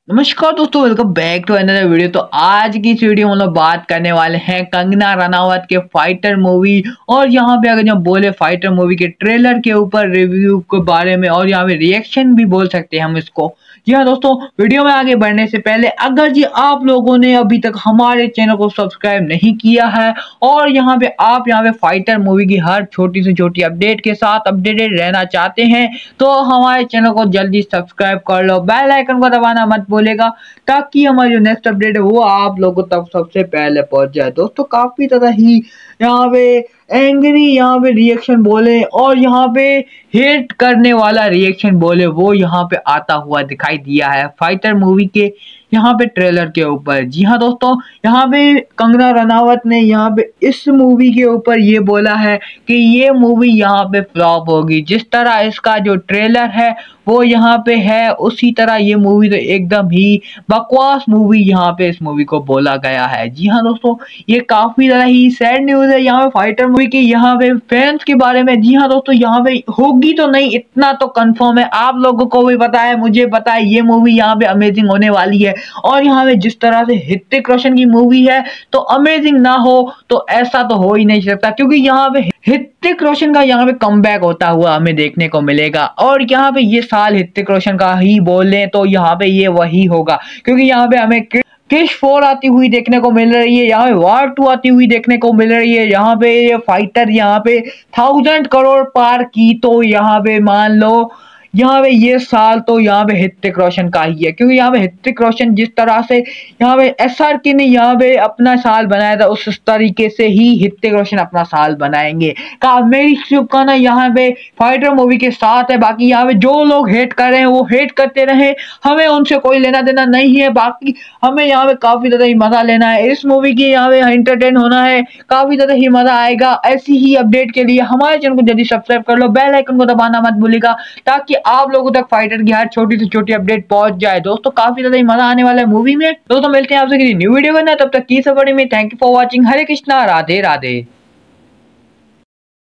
नमस्कार दोस्तों, welcome back to another video. तो आज की इस वीडियो में हम लोग बात करने वाले हैं कंगना रनावत के फाइटर मूवी। और यहाँ पे अगर जब बोले फाइटर मूवी के ट्रेलर के ऊपर रिव्यू के बारे में, और यहाँ पे रिएक्शन भी बोल सकते हैं हम इसको। जी हाँ दोस्तों, वीडियो में आगे बढ़ने से पहले अगर जी आप लोगों ने अभी तक हमारे चैनल को सब्सक्राइब नहीं किया है और यहाँ पे फाइटर मूवी की हर छोटी से छोटी अपडेट के साथ अपडेटेड रहना चाहते हैं तो हमारे चैनल को जल्दी सब्सक्राइब कर लो, बेल आइकन को दबाना मत बोलेगा ताकि हमारी जो नेक्स्ट अपडेट है वो आप लोगों तक सबसे पहले पहुंच जाए। दोस्तों काफी ज्यादा ही यहाँ पे एंग्री यहाँ पे रिएक्शन बोले और यहाँ पे हेट करने वाला रिएक्शन बोले वो यहाँ पे आता हुआ दिखाई दिया है फाइटर मूवी के यहाँ पे ट्रेलर के ऊपर। जी हाँ दोस्तों, यहाँ पे कंगना रनावत ने यहाँ पे इस मूवी के ऊपर ये बोला है कि ये मूवी यहाँ पे फ्लॉप होगी। जिस तरह इसका जो ट्रेलर है वो यहाँ पे है उसी तरह ये मूवी तो एकदम ही बकवास मूवी यहाँ पे इस मूवी को बोला गया है। जी हाँ दोस्तों, ये काफी ज्यादा ही सैड न्यूज है यहाँ पे फाइटर मूवी की यहाँ पे फैंस के बारे में। जी हाँ दोस्तों, यहाँ पे होगी तो नहीं इतना तो कंफर्म है, आप लोगों को भी पता है, मुझे पता है, ये मूवी यहाँ पे अमेजिंग होने वाली है। और यहाँ पे जिस तरह से ऋतिक रोशन की मूवी है तो अमेजिंग ना हो तो ऐसा तो हो ही नहीं सकता, क्योंकि यहाँ पे ऋतिक रोशन का यहाँ पे कमबैक होता हुआ हमें देखने को मिलेगा। और यहाँ पे ये साल ऋतिक रोशन का ही बोले तो यहाँ पे ये वही होगा, क्योंकि यहाँ पे हमें किश 4 आती हुई देखने को मिल रही है, यहाँ पे वार 2 आती हुई देखने को मिल रही है। यहाँ पे ये फाइटर यहाँ पे 1000 करोड़ पार की तो यहाँ पे मान लो यहाँ पे ये साल तो यहाँ पे ऋतिक रोशन का ही है, क्योंकि यहाँ पे ऋतिक रोशन जिस तरह से यहाँ पे SRK ने यहाँ पे अपना साल बनाया था उस तरीके से ही ऋतिक रोशन अपना साल बनाएंगे। मेरी शुभकामना यहाँ पे फाइटर मूवी के साथ है। बाकी यहाँ पे जो लोग हेट कर रहे हैं वो हेट करते रहे, हमें उनसे कोई लेना देना नहीं है। बाकी हमें यहाँ पे काफी ज्यादा ही मजा लेना है इस मूवी की, यहाँ पे एंटरटेन होना है, काफी ज्यादा ही मजा आएगा। ऐसी ही अपडेट के लिए हमारे चैनल को जल्दी सब्सक्राइब कर लो, बेल आइकन को दबाना मत भूलिएगा ताकि आप लोगों तक फाइटर की हर छोटी से छोटी अपडेट पहुंच जाए। दोस्तों काफी ज्यादा ही मजा आने वाला है मूवी में। दोस्तों मिलते हैं आपसे किसी न्यू वीडियो में, तब तक की सफर में। Thank you for watching. Hare Krishna, Radhe Radhe.